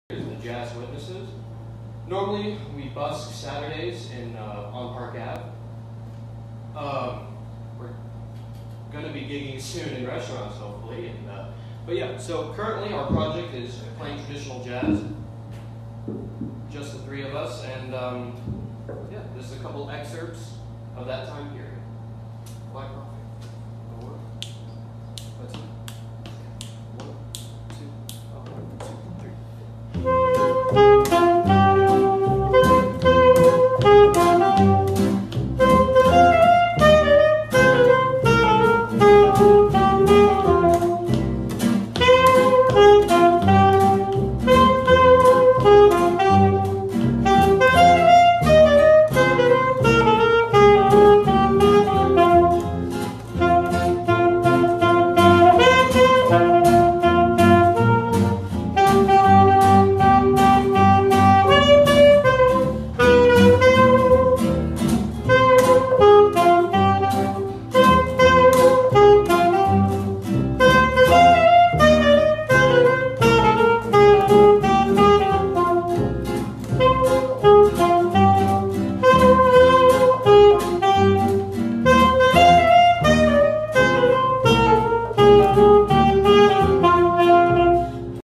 The Jazz Witnesses. Normally we busk Saturdays on Park Ave. We're going to be gigging soon in restaurants, hopefully. But yeah, so currently our project is playing traditional jazz, just the three of us, and yeah, this is a couple excerpts of that time period. Black coffee. That's it.